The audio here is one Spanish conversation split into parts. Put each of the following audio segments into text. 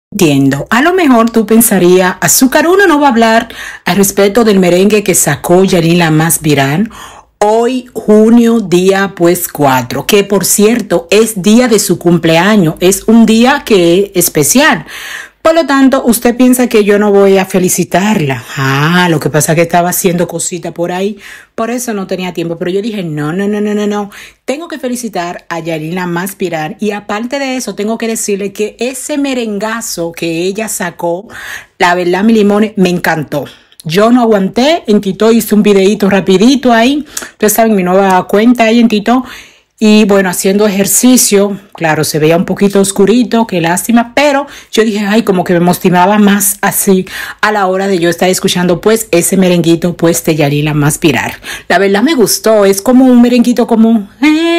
Entiendo. A lo mejor tú pensarías, Azúcar uno no va a hablar al respecto del merengue que sacó Yanila Más Viral hoy, junio, día pues 4, que por cierto es día de su cumpleaños, es un día que es especial. Por lo tanto, usted piensa que yo no voy a felicitarla. Lo que pasa es que estaba haciendo cosita por ahí, por eso no tenía tiempo. Pero yo dije, no, no, no, no, no, no. Tengo que felicitar a Yanila Más Viral y aparte de eso, tengo que decirle que ese merengazo que ella sacó, la verdad, mi limón, me encantó. Yo no aguanté, en Tito hice un videito rapidito ahí. Ustedes saben, mi nueva cuenta ahí en Tito. Y bueno, haciendo ejercicio, claro, se veía un poquito oscurito, qué lástima, pero yo dije, ay, como que me motivaba más así a la hora de yo estar escuchando pues ese merenguito pues de Yanila Más Viral. La verdad me gustó, es como un merenguito como,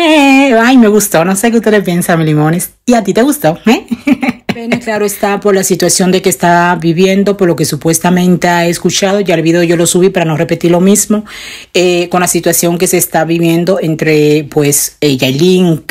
ay, me gustó, no sé qué ustedes piensan, mis limones. ¿Y a ti te gustó? Pena, claro está, por la situación de que está viviendo, por lo que supuestamente ha escuchado. Ya el video yo lo subí para no repetir lo mismo, con la situación que se está viviendo entre pues Yailin,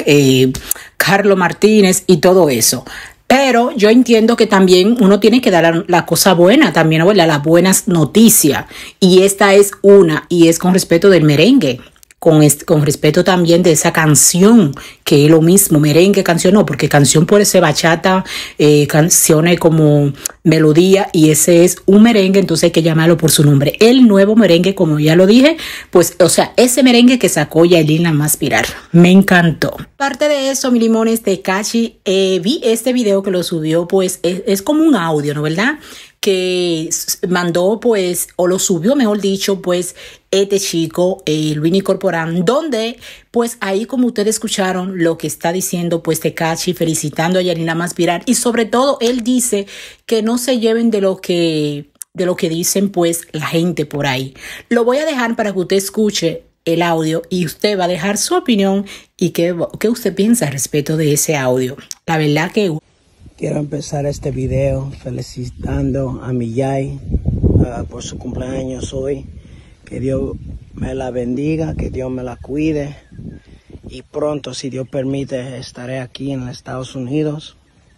Carlos Martínez y todo eso. Pero yo entiendo que también uno tiene que dar la cosa buena, también, ¿no? Las buenas noticias. Y esta es una, y es con respecto del merengue. Con respeto también de esa canción, que es lo mismo, merengue, canción, no, porque canción puede ser bachata, canciones como melodía, y ese es un merengue, entonces hay que llamarlo por su nombre. El nuevo merengue, como ya lo dije, pues, o sea, ese merengue que sacó Yanila Más Viral, me encantó. Aparte de eso, mi limones, de Tekashi, vi este video que lo subió, pues, es como un audio, ¿no? ¿Verdad? Que mandó pues, o lo subió mejor dicho, pues este chico, Luini Corporán, donde pues ahí como ustedes escucharon lo que está diciendo pues Tekashi, felicitando a Yanila Más Viral, y sobre todo él dice que no se lleven de lo que dicen pues la gente por ahí. Lo voy a dejar para que usted escuche el audio y usted va a dejar su opinión y qué usted piensa al respecto de ese audio. La verdad que quiero empezar este video felicitando a mi Yay por su cumpleaños hoy. Que Dios me la bendiga, que Dios me la cuide. Y pronto, si Dios permite, estaré aquí en Estados Unidos.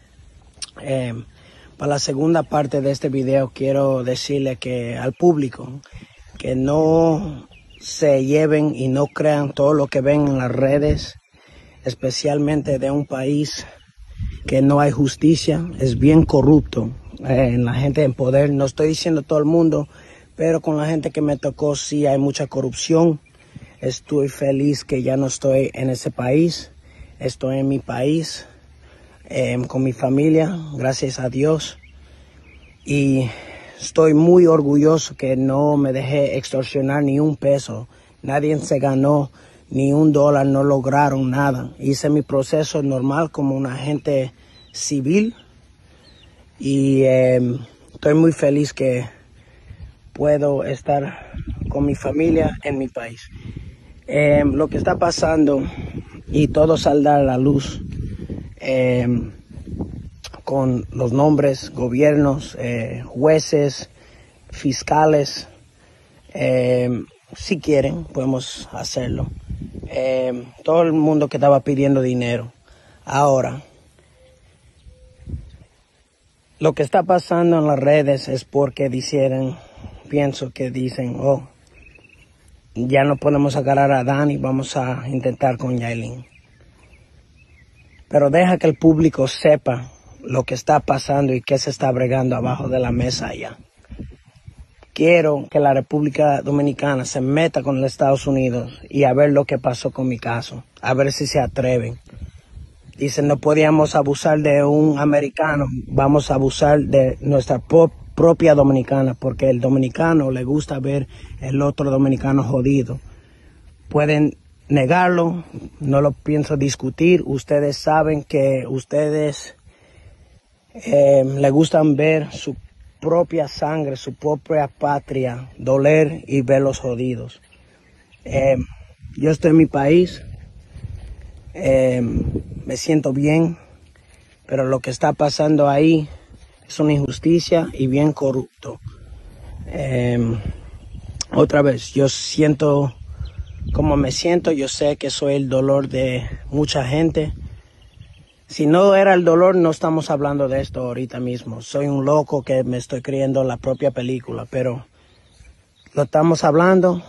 Para la segunda parte de este video quiero decirle que al público que no se lleven y no crean todo lo que ven en las redes, especialmente de un país que no hay justicia, es bien corrupto en la gente en poder. No estoy diciendo todo el mundo, pero con la gente que me tocó sí hay mucha corrupción. Estoy feliz que ya no estoy en ese país, estoy en mi país, con mi familia, gracias a Dios. Y estoy muy orgulloso que no me dejé extorsionar ni un peso, nadie se ganó ni un dólar, no lograron nada. Hice mi proceso normal como un agente civil y estoy muy feliz que puedo estar con mi familia en mi país. Lo que está pasando y todo saldrá a la luz con los nombres, gobiernos, jueces, fiscales. Si quieren, podemos hacerlo. Todo el mundo que estaba pidiendo dinero. Ahora, lo que está pasando en las redes es porque pienso que dicen, oh, ya no podemos agarrar a Dani, vamos a intentar con Yailin. Pero deja que el público sepa lo que está pasando y qué se está bregando abajo de la mesa allá. Quiero que la República Dominicana se meta con los Estados Unidos y a ver lo que pasó con mi caso, a ver si se atreven. Dicen, no podíamos abusar de un americano, vamos a abusar de nuestra propia dominicana, porque el dominicano le gusta ver el otro dominicano jodido. Pueden negarlo, no lo pienso discutir. Ustedes saben que ustedes le gustan ver su propia sangre, su propia patria doler y verlos jodidos. Yo estoy en mi país, me siento bien, pero lo que está pasando ahí es una injusticia y bien corrupto. Otra vez, yo siento como me siento, yo sé que soy el dolor de mucha gente. Si no era el dolor, no estamos hablando de esto ahorita mismo. Soy un loco que me estoy creyendo la propia película, pero lo estamos hablando.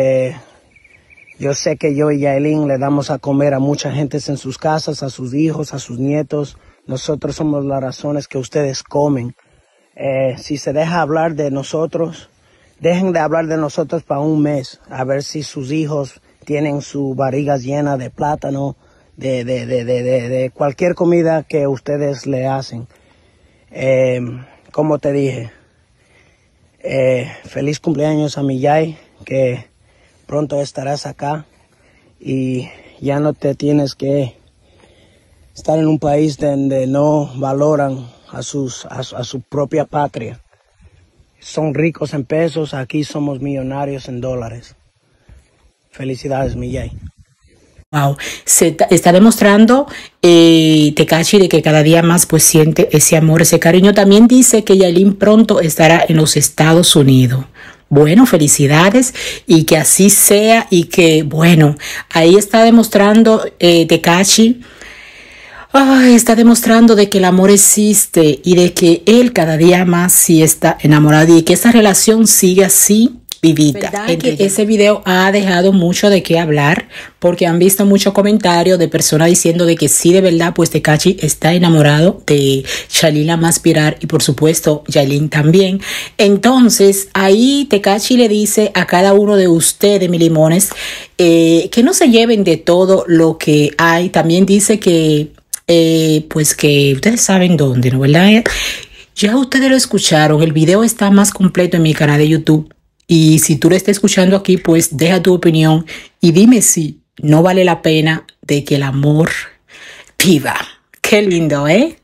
Yo sé que yo y Yailin le damos a comer a mucha gente en sus casas, a sus hijos, a sus nietos. Nosotros somos las razones que ustedes comen. Si se deja hablar de nosotros, dejen de hablar de nosotros para un mes, a ver si sus hijos tienen sus barrigas llenas de plátano, de cualquier comida que ustedes le hacen. Como te dije, feliz cumpleaños a mi Yay, que pronto estarás acá y ya no te tienes que estar en un país donde no valoran a su propia patria. Son ricos en pesos, aquí somos millonarios en dólares. Felicidades, mi Yay. Wow, está demostrando Tekashi de que cada día más pues siente ese amor, ese cariño. También dice que Yailin pronto estará en los Estados Unidos. Bueno, felicidades y que así sea y que, bueno, ahí está demostrando Tekashi. Está demostrando de que el amor existe y de que él cada día más sí está enamorado y que esa relación sigue así vivita. Que ese video ha dejado mucho de qué hablar porque han visto muchos comentarios de personas diciendo de que sí, de verdad, pues Tekashi está enamorado de Yailin la más viral y por supuesto Yailin también. Entonces ahí Tekashi le dice a cada uno de ustedes, mis limones, que no se lleven de todo lo que hay. También dice que pues que ustedes saben dónde, ¿no? ¿Verdad? Ya ustedes lo escucharon, el video está más completo en mi canal de YouTube y si tú lo estás escuchando aquí, pues deja tu opinión y dime si no vale la pena de que el amor viva. Qué lindo, ¿eh?